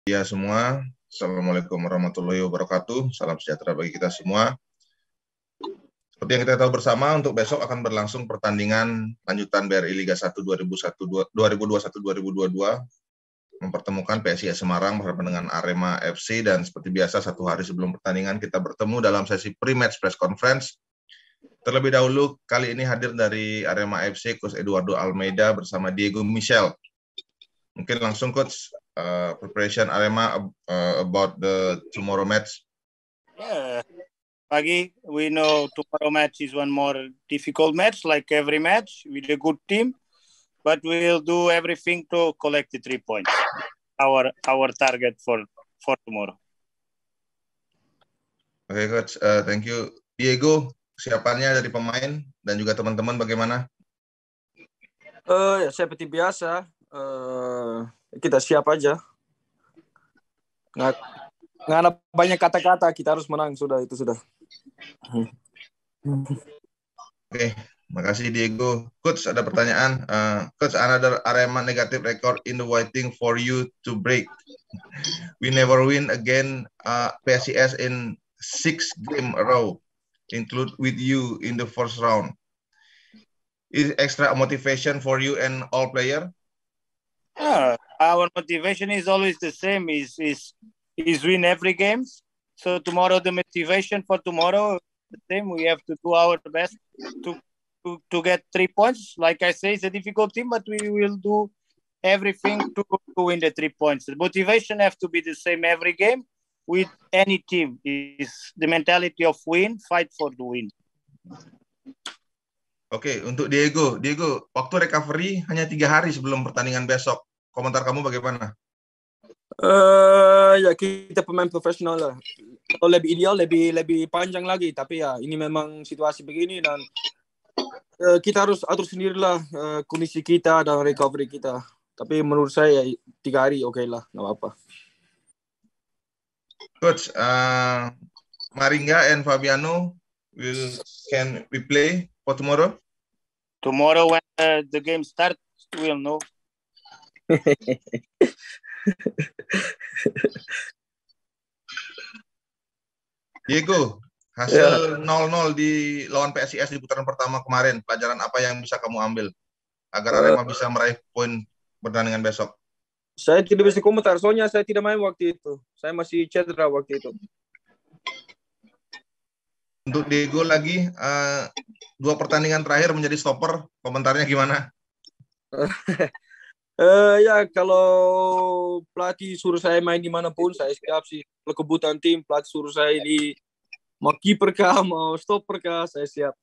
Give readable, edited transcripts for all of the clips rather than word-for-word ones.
Ya semua, Assalamualaikum warahmatullahi wabarakatuh. Salam sejahtera bagi kita semua. Seperti yang kita tahu bersama, untuk besok akan berlangsung pertandingan lanjutan BRI Liga 1 2021-2022 mempertemukan PSIS Semarang berhadapan dengan Arema FC, dan seperti biasa satu hari sebelum pertandingan kita bertemu dalam sesi pre-match press conference. Terlebih dahulu kali ini hadir dari Arema FC Coach Eduardo Almeida bersama Diego Michel. Mungkin langsung Coach, preparation Arema about the tomorrow match. Yeah, Pagi, we know tomorrow match is one more difficult match, like every match with a good team, but we'll do everything to collect the 3 points. Our target for tomorrow. Oke, Coach, thank you. Diego, siapannya dari pemain dan juga teman-teman bagaimana? Ya seperti biasa, kita siap aja. Nggak ada banyak kata-kata, kita harus menang, itu sudah. Oke, makasih Diego. Coach, ada pertanyaan. Coach, another Arema negative record in the waiting for you to break. We never win again PSIS in 6 games a row, include with you in the first round. Is extra motivation for you and all player? Our motivation is always the same. Is win every game. So tomorrow, the motivation for tomorrow is the same. We have to do our best to get 3 points. Like I say, it's a difficult team, but we will do everything to win the 3 points. The motivation have to be the same every game with any team. Is the mentality of win, fight for the win. Oke, untuk Diego, waktu recovery hanya 3 hari sebelum pertandingan besok. Komentar kamu bagaimana? Ya kita pemain profesional lah. Kalau lebih ideal lebih panjang lagi, tapi ya ini memang situasi begini dan kita harus atur sendirilah kondisi kita dan recovery kita. Tapi menurut saya 3 hari oke lah, nggak apa-apa. Coach, Maringa and Fabiano can we play for tomorrow? Tomorrow when the game starts, we'll know. Diego, hasil 0-0 di lawan PSIS di putaran pertama kemarin, pelajaran apa yang bisa kamu ambil agar Arema bisa meraih poin pertandingan besok? Saya tidak bisa komentar, soalnya saya tidak main waktu itu. Saya masih cedera waktu itu. Untuk Diego lagi, 2 pertandingan terakhir menjadi stopper, komentarnya gimana? Ya kalau pelatih suruh saya main dimanapun saya siap sih. Kalau kebutuhan tim pelatih suruh saya di mau kiper kah mau stopper kah saya siap.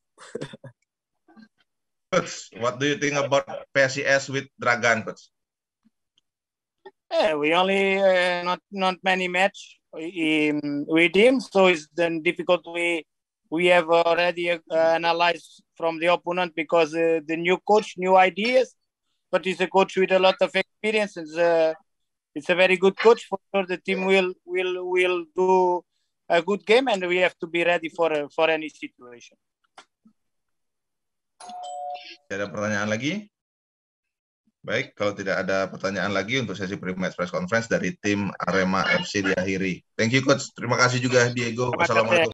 Coach, what do you think about PSIS with Dragan, Coach? We only not many match with him, so it's then difficult. We have already analyzed from the opponent because the new coach, new ideas. But he's a coach with a lot of experience. It's a very good coach. For sure, the team will do a good game, and we have to be ready for any situation. Ada pertanyaan lagi? Baik, kalau tidak ada pertanyaan lagi untuk sesi pre-match press conference dari tim Arema FC diakhiri. Thank you, Coach. Terima kasih juga, Diego. Wassalamualaikum.